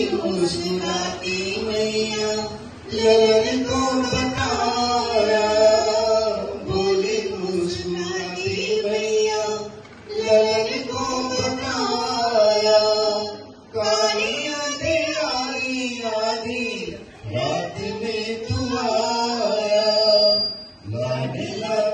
मुस्कुराती मैया ललन को बताया, बोली मुस्कुराती मैया ललन को बताया। काली आधी आधी रात में तू आया, लाडला